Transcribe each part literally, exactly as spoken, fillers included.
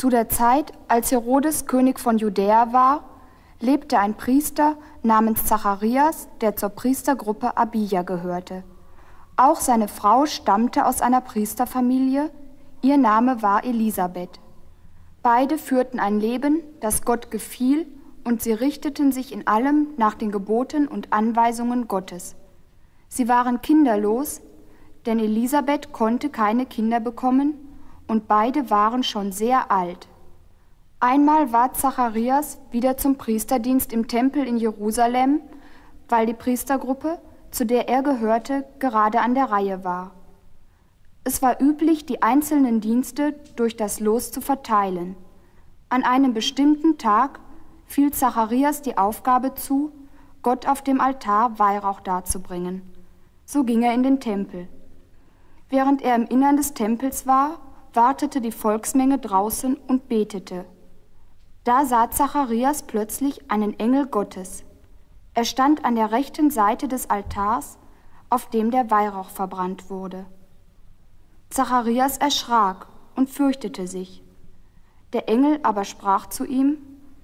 Zu der Zeit, als Herodes König von Judäa war, lebte ein Priester namens Zacharias, der zur Priestergruppe Abija gehörte. Auch seine Frau stammte aus einer Priesterfamilie, ihr Name war Elisabeth. Beide führten ein Leben, das Gott gefiel, und sie richteten sich in allem nach den Geboten und Anweisungen Gottes. Sie waren kinderlos, denn Elisabeth konnte keine Kinder bekommen, und beide waren schon sehr alt. Einmal war Zacharias wieder zum Priesterdienst im Tempel in Jerusalem, weil die Priestergruppe, zu der er gehörte, gerade an der Reihe war. Es war üblich, die einzelnen Dienste durch das Los zu verteilen. An einem bestimmten Tag fiel Zacharias die Aufgabe zu, Gott auf dem Altar Weihrauch darzubringen. So ging er in den Tempel. Während er im Innern des Tempels war, wartete die Volksmenge draußen und betete. Da sah Zacharias plötzlich einen Engel Gottes. Er stand an der rechten Seite des Altars, auf dem der Weihrauch verbrannt wurde. Zacharias erschrak und fürchtete sich. Der Engel aber sprach zu ihm: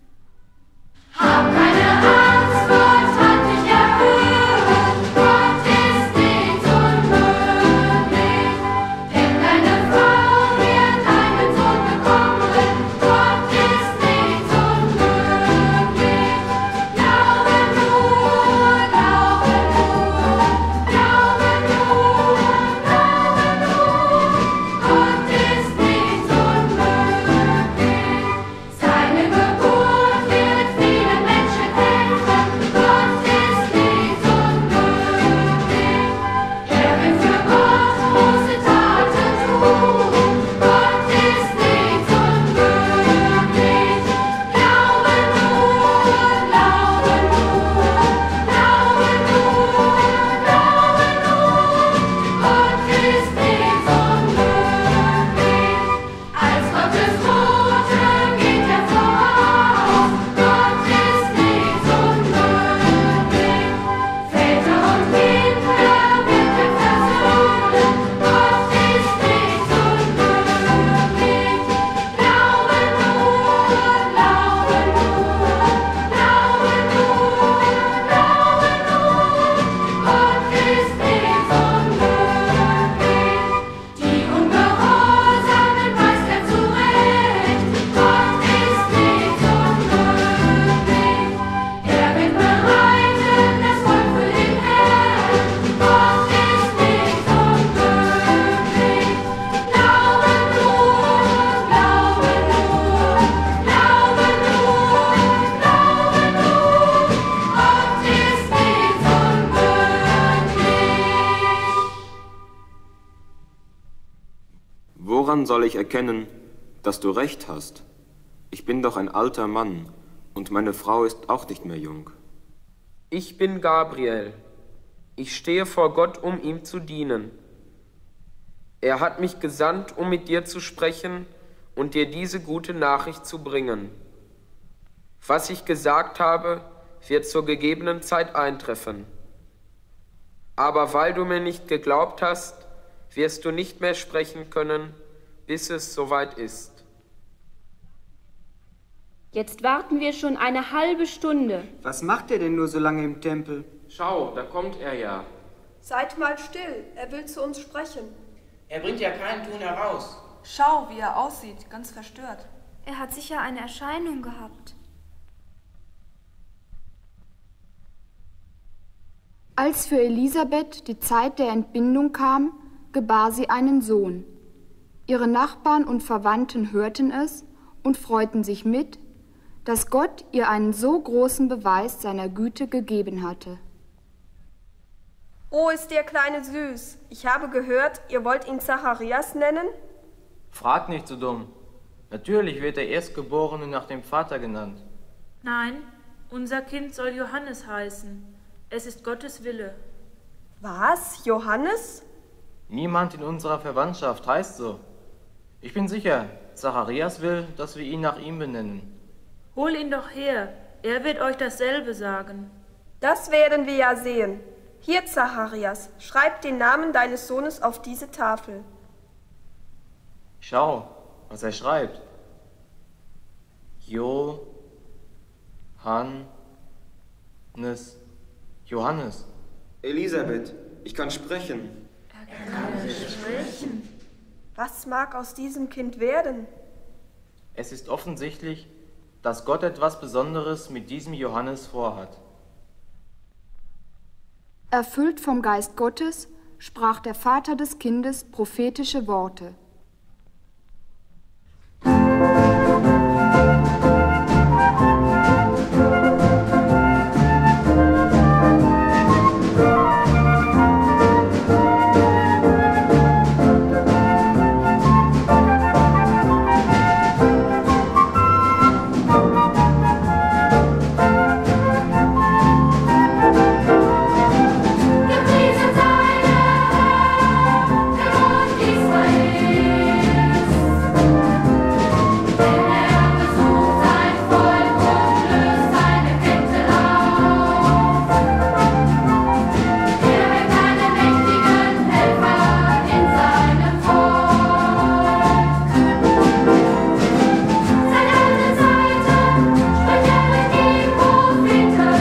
Hab keine Angst, Gott hat dich erhört, Gott ist nichts unmöglich. Denn deine Frau wird einen Sohn bekommen, Gott ist nichts unmöglich. Glaube nur, glaube nur, glaube nur, glaube nur, Gott ist nichts unmöglich. Seine Geburt wird vielen Menschen helfen, Gott ist nichts unmöglich. Er will für Gott große Taten tun, Gott ist nichts unmöglich. Glaube nur, glaube nur, glaube nur, glaube nur, Gott ist nichts unmöglich. Als Gottes Bote geht er voraus, Gott ist nichts unmöglich. Väter und Kinder wird er versöhnen, Gott ist nichts unmöglich. Glaube nur, glaube nur, glaube nur, glaube nur, Gott ist nichts unmöglich. Die Ungehorsamen weist er zurecht, Gott ist nichts unmöglich. Er wird bereiten das Volk für den Herrn, Gott ist nichts unmöglich. Glaube nur, glaube nur, glaube nur, glaube nur, Gott ist nichts unmöglich. Woran soll ich erkennen, dass du recht hast? Ich bin doch ein alter Mann, und meine Frau ist auch nicht mehr jung. Ich bin Gabriel. Ich stehe vor Gott, um ihm zu dienen. Er hat mich gesandt, um mit dir zu sprechen und dir diese gute Nachricht zu bringen. Was ich gesagt habe, wird zur gegebenen Zeit eintreffen. Aber weil du mir nicht geglaubt hast, wirst du nicht mehr sprechen können, bis es soweit ist. Jetzt warten wir schon eine halbe Stunde. Was macht er denn nur so lange im Tempel? Schau, da kommt er ja. Seid mal still, er will zu uns sprechen. Er bringt ja keinen Ton heraus. Schau, wie er aussieht, ganz verstört. Er hat sicher eine Erscheinung gehabt. Als für Elisabeth die Zeit der Entbindung kam, gebar sie einen Sohn. Ihre Nachbarn und Verwandten hörten es und freuten sich mit, dass Gott ihr einen so großen Beweis seiner Güte gegeben hatte. Oh, ist der Kleine süß. Ich habe gehört, ihr wollt ihn Zacharias nennen? Frag nicht so dumm. Natürlich wird der Erstgeborene nach dem Vater genannt. Nein, unser Kind soll Johannes heißen. Es ist Gottes Wille. Was? Johannes? Niemand in unserer Verwandtschaft heißt so. Ich bin sicher, Zacharias will, dass wir ihn nach ihm benennen. Hol ihn doch her, er wird euch dasselbe sagen. Das werden wir ja sehen. Hier, Zacharias, schreib den Namen deines Sohnes auf diese Tafel. Schau, was er schreibt. Jo, Han, Nes, Johannes. Elisabeth, ich kann sprechen. Er kann sprechen. Was mag aus diesem Kind werden? Es ist offensichtlich, dass Gott etwas Besonderes mit diesem Johannes vorhat. Erfüllt vom Geist Gottes sprach der Vater des Kindes prophetische Worte. Gepriesen sei der Herr, der Gott Israels. Denn er besucht sein Volk und löst seine Ketten auf. Er weckt einen mächtigen Helfer in seinem Volk. Seine alte Seite spricht er durch die Propheten.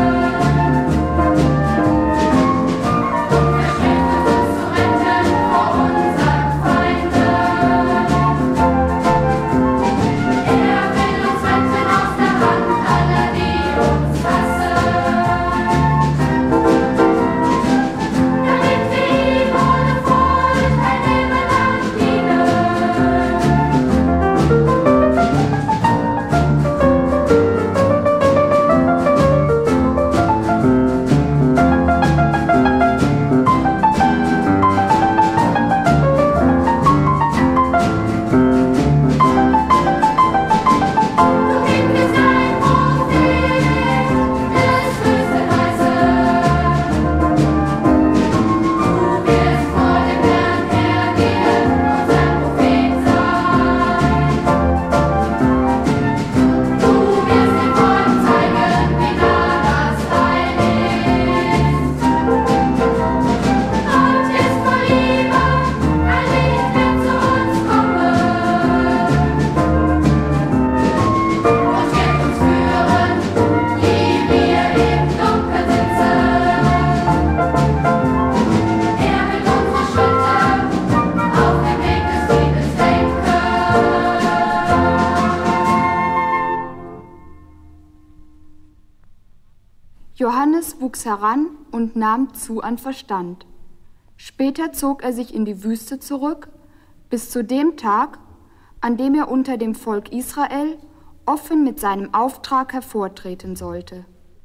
Johannes wuchs heran und nahm zu an Verstand. Später zog er sich in die Wüste zurück, bis zu dem Tag, an dem er unter dem Volk Israel offen mit seinem Auftrag hervortreten sollte.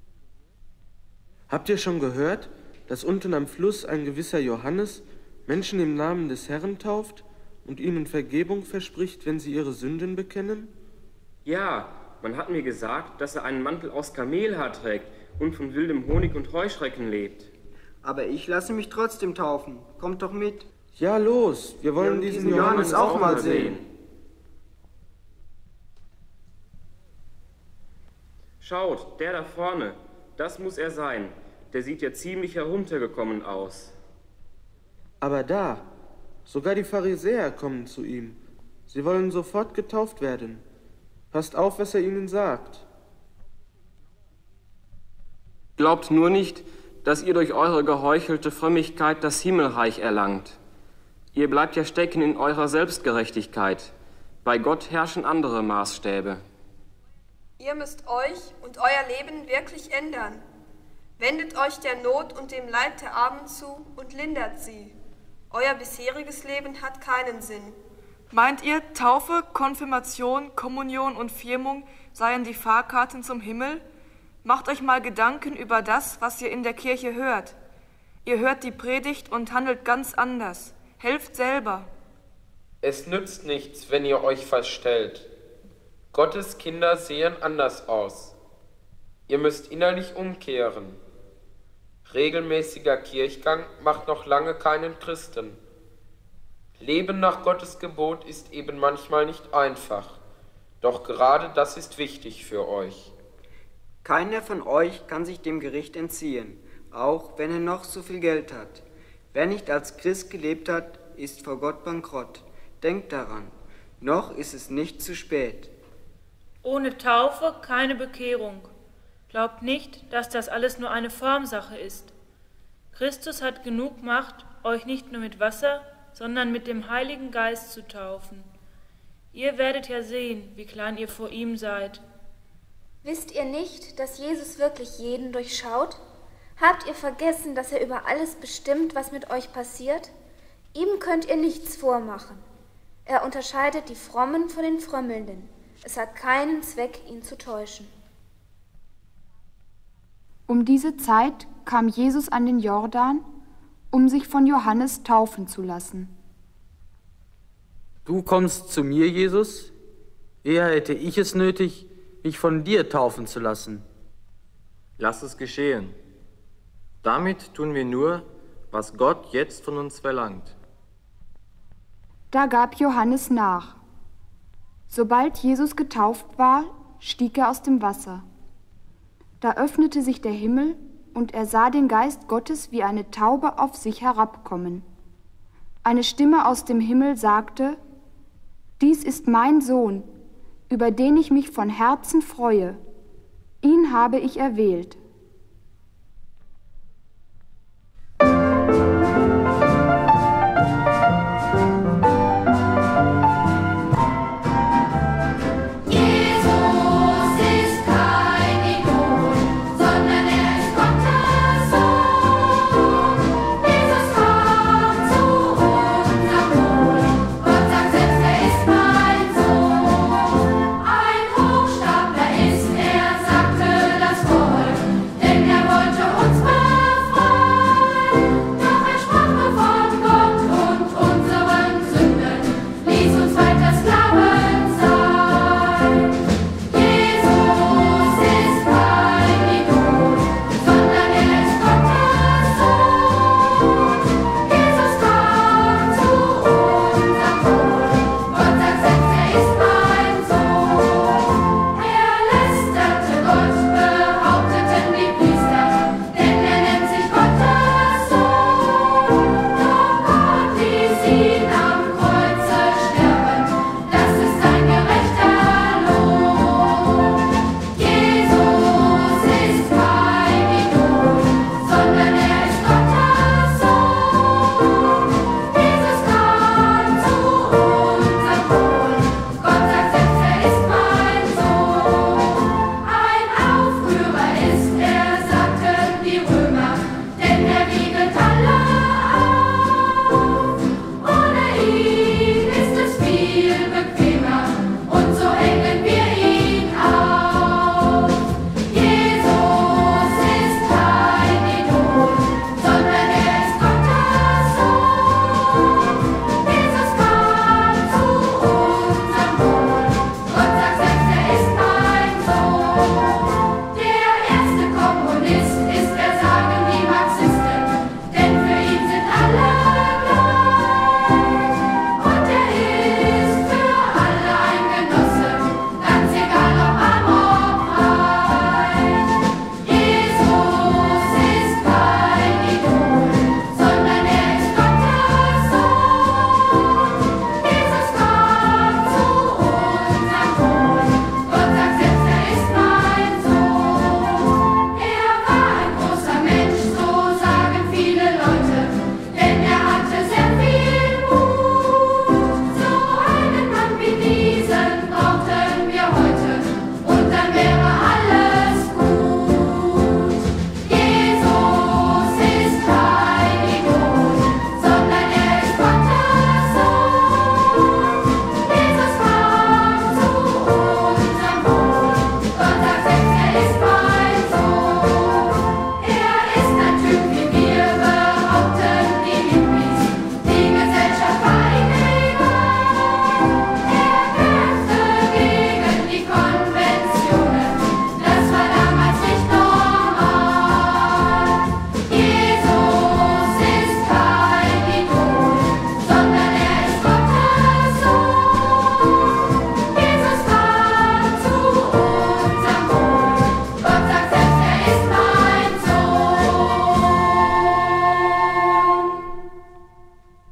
Habt ihr schon gehört, dass unten am Fluss ein gewisser Johannes Menschen im Namen des Herrn tauft und ihnen Vergebung verspricht, wenn sie ihre Sünden bekennen? Ja, man hat mir gesagt, dass er einen Mantel aus Kamelhaar trägt und von wildem Honig und Heuschrecken lebt. Aber ich lasse mich trotzdem taufen. Kommt doch mit. Ja, los, wir wollen Ja, diesen diesen Johannes, Johannes auch mal sehen. Schaut, der da vorne, das muss er sein. Der sieht ja ziemlich heruntergekommen aus. Aber da, sogar die Pharisäer kommen zu ihm. Sie wollen sofort getauft werden. Passt auf, was er ihnen sagt. Glaubt nur nicht, dass ihr durch eure geheuchelte Frömmigkeit das Himmelreich erlangt. Ihr bleibt ja stecken in eurer Selbstgerechtigkeit. Bei Gott herrschen andere Maßstäbe. Ihr müsst euch und euer Leben wirklich ändern. Wendet euch der Not und dem Leid der Armen zu und lindert sie. Euer bisheriges Leben hat keinen Sinn. Meint ihr, Taufe, Konfirmation, Kommunion und Firmung seien die Fahrkarten zum Himmel? Macht euch mal Gedanken über das, was ihr in der Kirche hört. Ihr hört die Predigt und handelt ganz anders. Helft selber. Es nützt nichts, wenn ihr euch verstellt. Gottes Kinder sehen anders aus. Ihr müsst innerlich umkehren. Regelmäßiger Kirchgang macht noch lange keinen Christen. Leben nach Gottes Gebot ist eben manchmal nicht einfach. Doch gerade das ist wichtig für euch. Keiner von euch kann sich dem Gericht entziehen, auch wenn er noch so viel Geld hat. Wer nicht als Christ gelebt hat, ist vor Gott bankrott. Denkt daran, noch ist es nicht zu spät. Ohne Taufe keine Bekehrung. Glaubt nicht, dass das alles nur eine Formsache ist. Christus hat genug Macht, euch nicht nur mit Wasser, sondern mit dem Heiligen Geist zu taufen. Ihr werdet ja sehen, wie klein ihr vor ihm seid. Wisst ihr nicht, dass Jesus wirklich jeden durchschaut? Habt ihr vergessen, dass er über alles bestimmt, was mit euch passiert? Ihm könnt ihr nichts vormachen. Er unterscheidet die Frommen von den Frömmelnden. Es hat keinen Zweck, ihn zu täuschen. Um diese Zeit kam Jesus an den Jordan, um sich von Johannes taufen zu lassen. Du kommst zu mir, Jesus? Eher hätte ich es nötig, mich von dir taufen zu lassen. Lass es geschehen. Damit tun wir nur, was Gott jetzt von uns verlangt. Da gab Johannes nach. Sobald Jesus getauft war, stieg er aus dem Wasser. Da öffnete sich der Himmel, und er sah den Geist Gottes wie eine Taube auf sich herabkommen. Eine Stimme aus dem Himmel sagte: Dies ist mein Sohn, über den ich mich von Herzen freue. Ihn habe ich erwählt.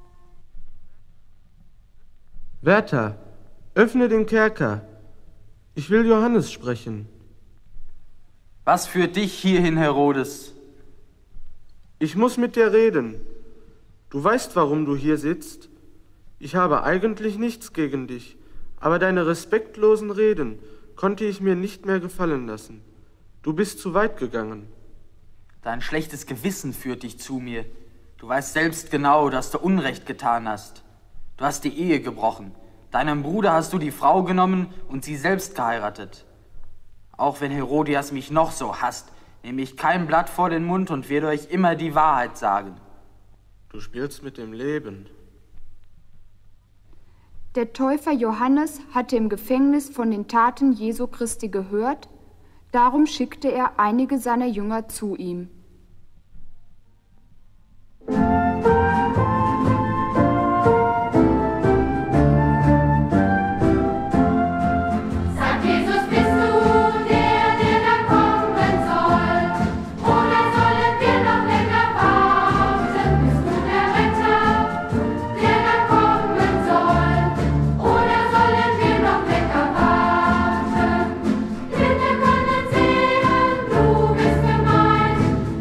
Wärter, öffne den Kerker. Ich will Johannes sprechen. Was führt dich hierhin, Herodes? Ich muss mit dir reden. Du weißt, warum du hier sitzt. Ich habe eigentlich nichts gegen dich, aber deine respektlosen Reden konnte ich mir nicht mehr gefallen lassen. Du bist zu weit gegangen. Dein schlechtes Gewissen führt dich zu mir. Du weißt selbst genau, dass du Unrecht getan hast. Du hast die Ehe gebrochen. Deinem Bruder hast du die Frau genommen und sie selbst geheiratet. Auch wenn Herodias mich noch so hasst, nehme ich kein Blatt vor den Mund und werde euch immer die Wahrheit sagen. Du spielst mit dem Leben. Der Täufer Johannes hatte im Gefängnis von den Taten Jesu Christi gehört, darum schickte er einige seiner Jünger zu ihm. Du bist gemeint,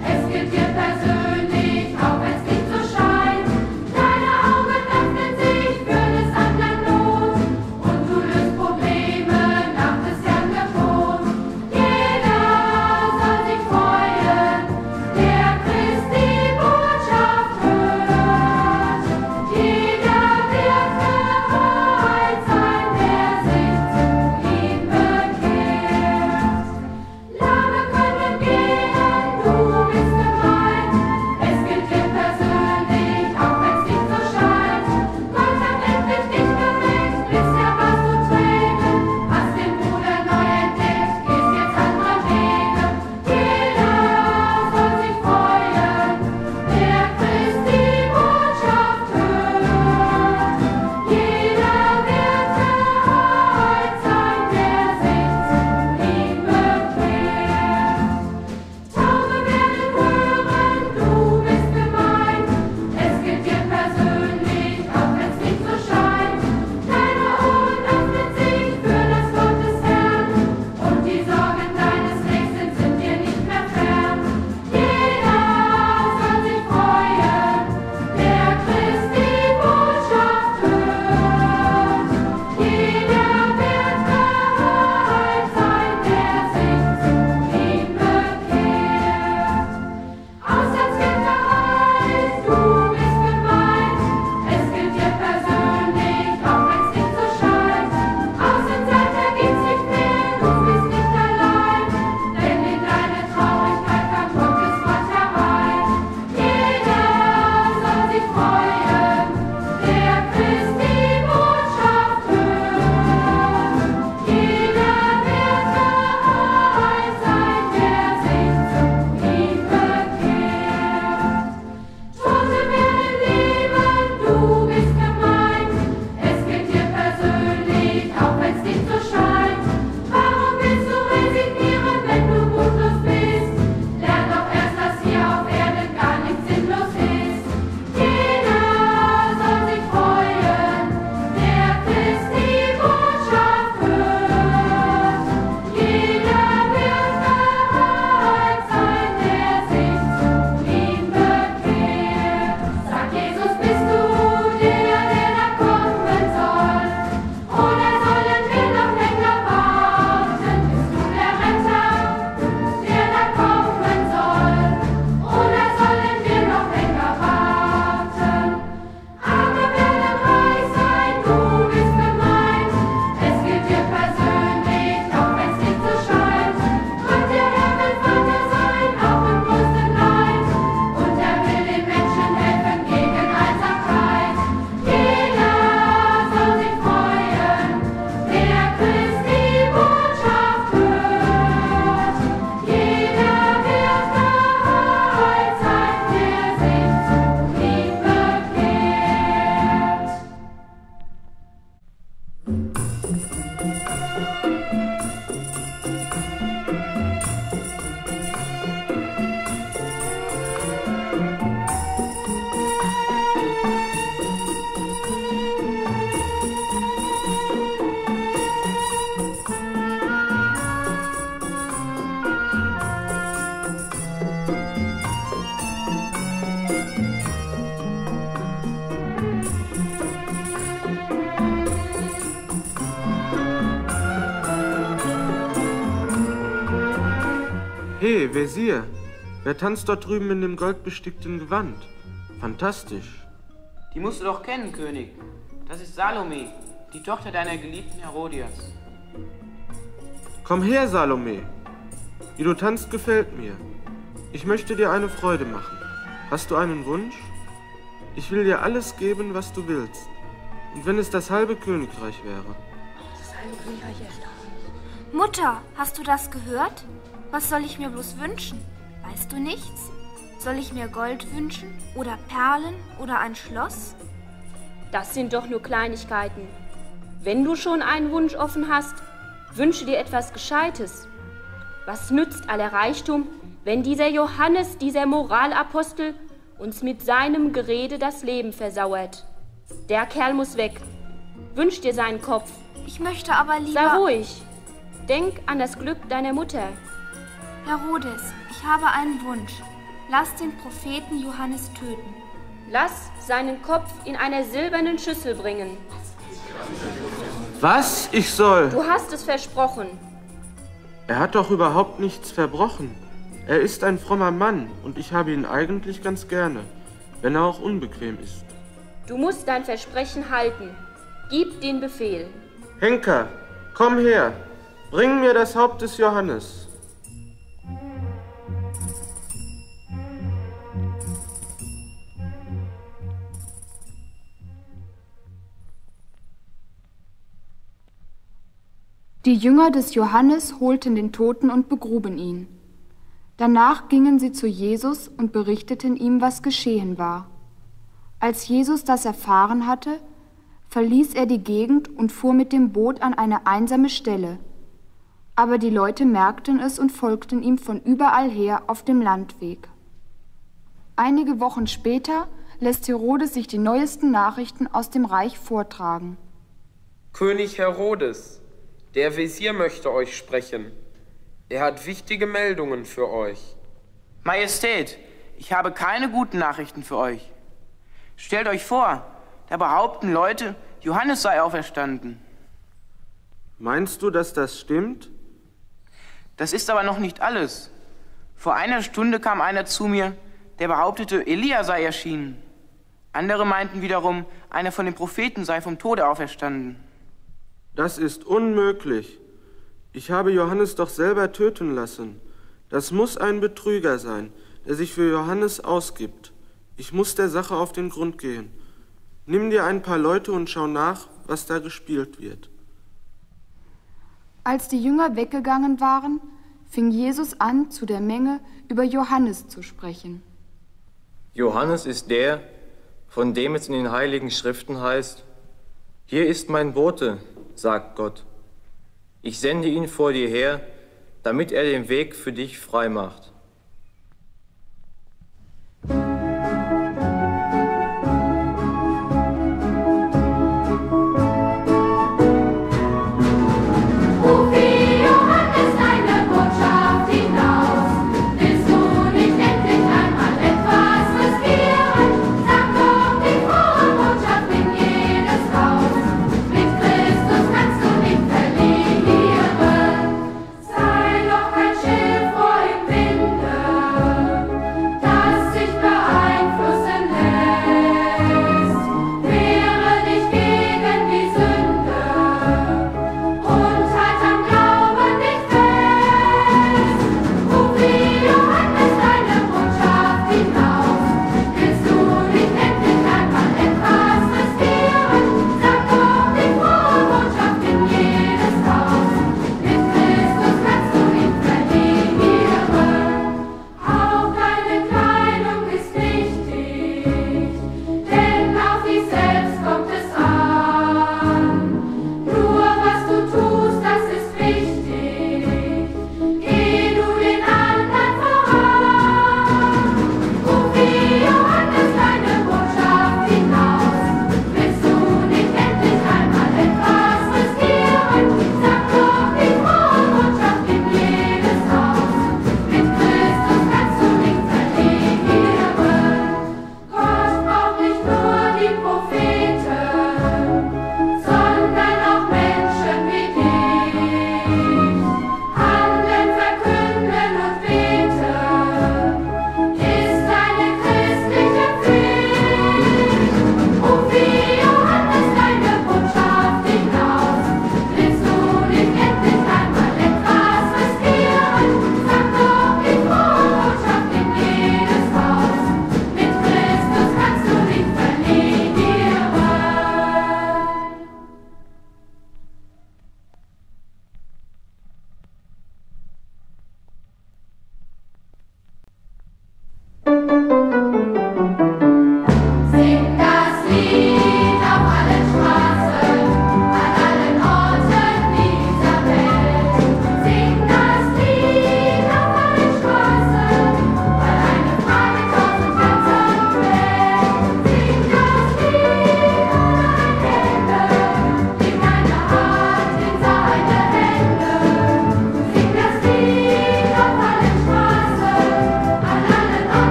Hey, Wesir, wer tanzt dort drüben in dem goldbestickten Gewand? Fantastisch. Die musst du doch kennen, König. Das ist Salome, die Tochter deiner geliebten Herodias. Komm her, Salome. Wie du tanzt, gefällt mir. Ich möchte dir eine Freude machen. Hast du einen Wunsch? Ich will dir alles geben, was du willst. Und wenn es das halbe Königreich wäre. Das halbe Königreich erstaunt. Mutter, hast du das gehört? Was soll ich mir bloß wünschen? Weißt du nichts? Soll ich mir Gold wünschen? Oder Perlen? Oder ein Schloss? Das sind doch nur Kleinigkeiten. Wenn du schon einen Wunsch offen hast, wünsche dir etwas Gescheites. Was nützt aller Reichtum, wenn dieser Johannes, dieser Moralapostel, uns mit seinem Gerede das Leben versauert? Der Kerl muss weg. Wünsch dir seinen Kopf. Ich möchte aber lieber... Sei ruhig. Denk an das Glück deiner Mutter. Herodes, ich habe einen Wunsch. Lass den Propheten Johannes töten. Lass seinen Kopf in einer silbernen Schüssel bringen. Was? Ich soll? Du hast es versprochen. Er hat doch überhaupt nichts verbrochen. Er ist ein frommer Mann und ich habe ihn eigentlich ganz gerne, wenn er auch unbequem ist. Du musst dein Versprechen halten. Gib den Befehl. Henker, komm her. Bring mir das Haupt des Johannes. Die Jünger des Johannes holten den Toten und begruben ihn. Danach gingen sie zu Jesus und berichteten ihm, was geschehen war. Als Jesus das erfahren hatte, verließ er die Gegend und fuhr mit dem Boot an eine einsame Stelle. Aber die Leute merkten es und folgten ihm von überall her auf dem Landweg. Einige Wochen später lässt Herodes sich die neuesten Nachrichten aus dem Reich vortragen. König Herodes, der Wesir möchte euch sprechen. Er hat wichtige Meldungen für euch. Majestät, ich habe keine guten Nachrichten für euch. Stellt euch vor, da behaupten Leute, Johannes sei auferstanden. Meinst du, dass das stimmt? Das ist aber noch nicht alles. Vor einer Stunde kam einer zu mir, der behauptete, Elia sei erschienen. Andere meinten wiederum, einer von den Propheten sei vom Tode auferstanden. Das ist unmöglich. Ich habe Johannes doch selber töten lassen. Das muss ein Betrüger sein, der sich für Johannes ausgibt. Ich muss der Sache auf den Grund gehen. Nimm dir ein paar Leute und schau nach, was da gespielt wird. Als die Jünger weggegangen waren, fing Jesus an, zu der Menge über Johannes zu sprechen. Johannes ist der, von dem es in den Heiligen Schriften heißt, hier ist mein Bote, sagt Gott. Ich sende ihn vor dir her, damit er den Weg für dich frei macht. Sei doch kein Schiff vor im Wind.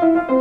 Musik